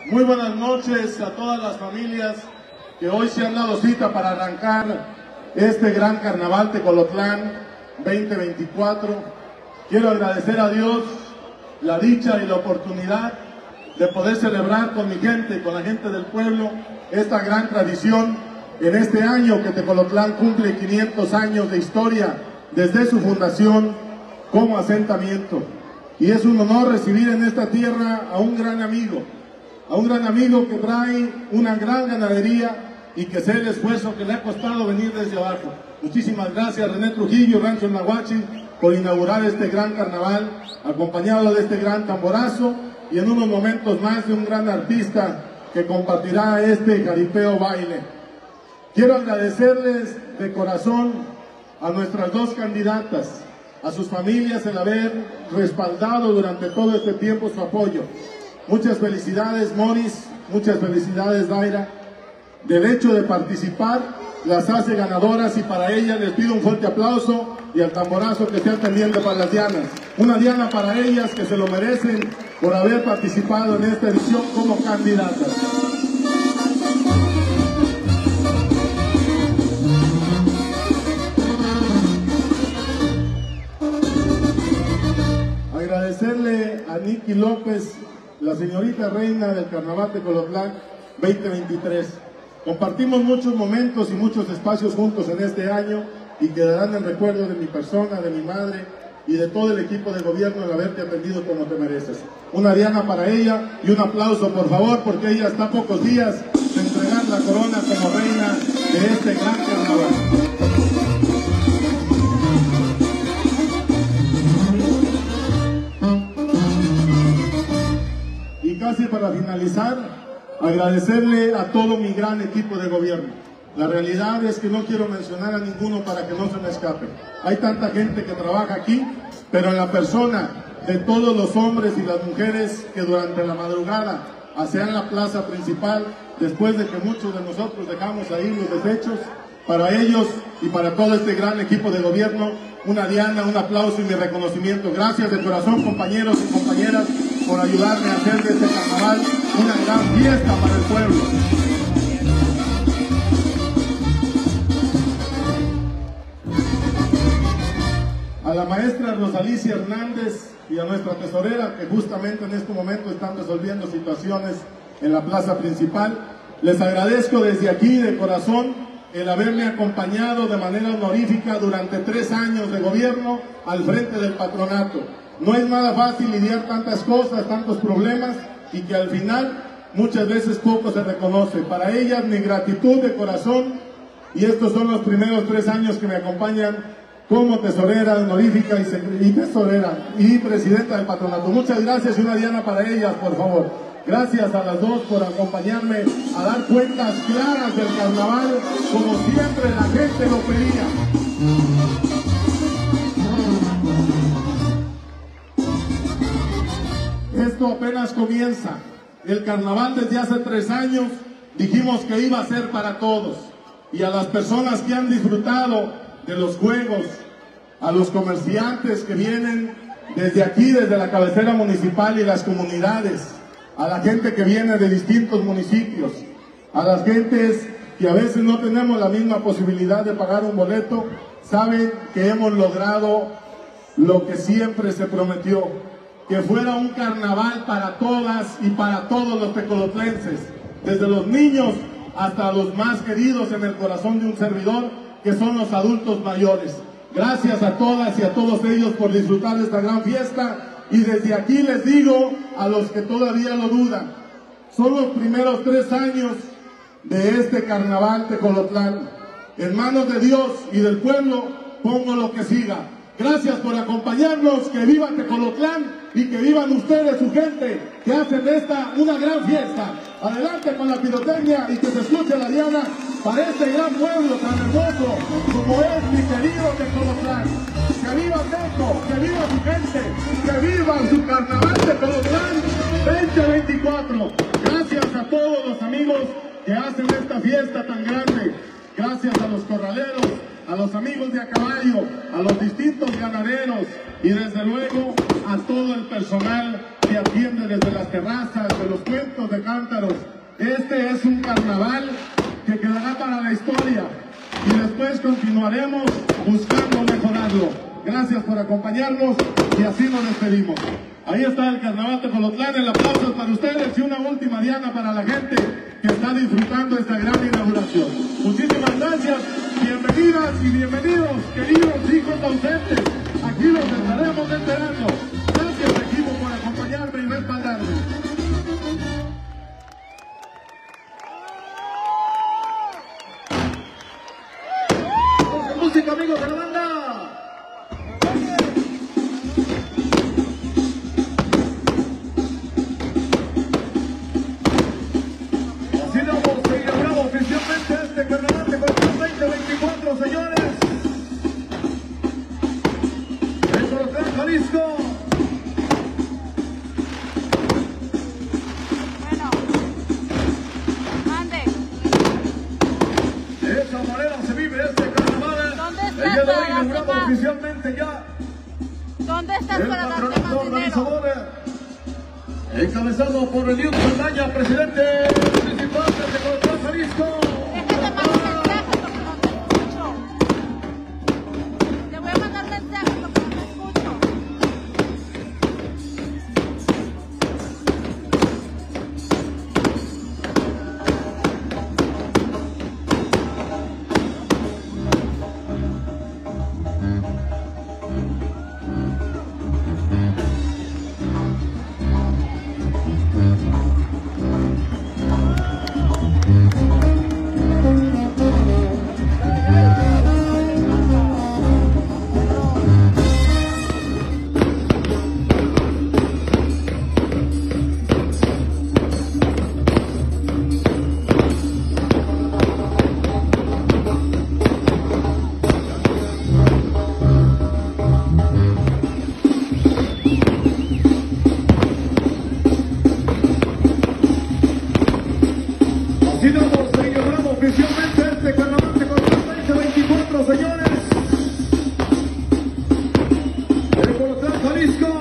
Muy buenas noches a todas las familias que hoy se han dado cita para arrancar este gran carnaval Tecolotlán 2024. Quiero agradecer a Dios la dicha y la oportunidad de poder celebrar con mi gente, con la gente del pueblo, esta gran tradición en este año que Tecolotlán cumple 500 años de historia desde su fundación como asentamiento. Y es un honor recibir en esta tierra a un gran amigo que trae una gran ganadería y que sé el esfuerzo que le ha costado venir desde abajo. Muchísimas gracias, René Trujillo, Rancho Nahuachi, por inaugurar este gran carnaval, acompañado de este gran tamborazo y en unos momentos más de un gran artista que compartirá este jaripeo baile. Quiero agradecerles de corazón a nuestras dos candidatas, a sus familias el haber respaldado durante todo este tiempo su apoyo. Muchas felicidades, Moris, muchas felicidades, Daira. Del hecho de participar las hace ganadoras y para ellas les pido un fuerte aplauso y al tamborazo que estén atendiendo para las dianas. Una diana para ellas que se lo merecen por haber participado en esta edición como candidatas. Agradecerle a Niki López, la señorita reina del Carnaval Tecolotlán 2023. Compartimos muchos momentos y muchos espacios juntos en este año y quedarán en recuerdo de mi persona, de mi madre y de todo el equipo de gobierno el haberte atendido como te mereces. Una diana para ella y un aplauso por favor porque ella está a pocos días de entregar la corona como reina de este gran carnaval. Y casi para finalizar, agradecerle a todo mi gran equipo de gobierno. La realidad es que no quiero mencionar a ninguno para que no se me escape. Hay tanta gente que trabaja aquí, pero en la persona de todos los hombres y las mujeres que durante la madrugada hacían la plaza principal, después de que muchos de nosotros dejamos ahí los desechos, para ellos y para todo este gran equipo de gobierno, una diana, un aplauso y mi reconocimiento. Gracias de corazón, compañeros y compañeras, por ayudarme a hacer de este carnaval una gran fiesta para el pueblo. A la maestra Rosalicia Hernández y a nuestra tesorera, que justamente en este momento están resolviendo situaciones en la plaza principal, les agradezco desde aquí de corazón el haberme acompañado de manera honorífica durante 3 años de gobierno al frente del patronato. No es nada fácil lidiar tantas cosas, tantos problemas y que al final muchas veces poco se reconoce. Para ellas mi gratitud de corazón y estos son los primeros 3 años que me acompañan como tesorera honorífica y tesorera y presidenta del patronato. Muchas gracias y una diana para ellas, por favor. Gracias a las dos por acompañarme a dar cuentas claras del carnaval, como siempre la gente lo pedía. Esto apenas comienza. El carnaval desde hace 3 años dijimos que iba a ser para todos. Y a las personas que han disfrutado de los juegos, a los comerciantes que vienen desde aquí, desde la cabecera municipal y las comunidades, a la gente que viene de distintos municipios, a las gentes que a veces no tenemos la misma posibilidad de pagar un boleto, saben que hemos logrado lo que siempre se prometió, que fuera un carnaval para todas y para todos los tecolotlenses, desde los niños hasta los más queridos en el corazón de un servidor, que son los adultos mayores. Gracias a todas y a todos ellos por disfrutar de esta gran fiesta. Y desde aquí les digo a los que todavía lo dudan, son los primeros 3 años de este carnaval Tecolotlán. En manos de Dios y del pueblo pongo lo que siga. Gracias por acompañarnos, que viva Tecolotlán y que vivan ustedes, su gente, que hacen de esta una gran fiesta. Adelante con la pirotecnia y que se escuche la diana para este gran pueblo tan hermoso como es mi querido Tecolotlán. Que viva Teco, que viva su gente, que viva su carnaval Tecolotlán 2024. Gracias a todos los amigos que hacen esta fiesta tan grande. Gracias a los corraleros, a los amigos de a caballo, a los distintos ganaderos y desde luego a todo el personal que se atiende desde las terrazas, de los cuentos de cántaros. Este es un carnaval que quedará para la historia y después continuaremos buscando mejorarlo. Gracias por acompañarnos y así nos despedimos. Ahí está el Carnaval Tejolotlán, el aplauso para ustedes y una última diana para la gente que está disfrutando esta gran inauguración. Muchísimas gracias, bienvenidas y bienvenidos, queridos hijos ausentes. Aquí los estaremos esperando. Gracias, equipo, por acompañarme y respaldarme. Música, amigos de la banda. Así damos inaugurado oficialmente este Carnaval Tejolotlán 2024, señores. En Tejolotlán, Jalisco. Bueno, mande. De esa manera se vive este carnaval. ¿Dónde El estás día de hoy para darte inaugurado más? oficialmente ya. ¿Dónde estás El para darte patronato más dinero? organizador, encabezado por Eliud Saldaña, presidente municipal de Tejolotlán, Jalisco. Déjate mandar mensaje porque no te escucho. Te voy a mandar mensaje porque no te escucho. Así damos inaugurado oficialmente este Carnaval Tejolotlán 2024, señores. En Tejolotlán, Jalisco.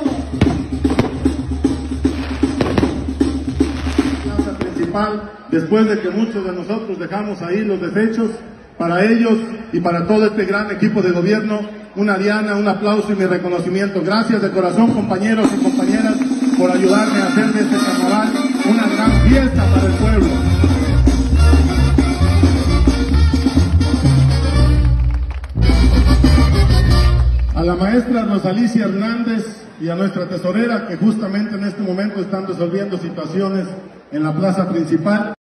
Plaza principal, después de que muchos de nosotros dejamos ahí los desechos, para ellos y para todo este gran equipo de gobierno, una diana, un aplauso y mi reconocimiento. Gracias de corazón, compañeros y compañeras, por ayudarme a hacer de este carnaval una gran fiesta para el pueblo. A la maestra Rosalicia Hernández y a nuestra tesorera que justamente en este momento están resolviendo situaciones en la plaza principal.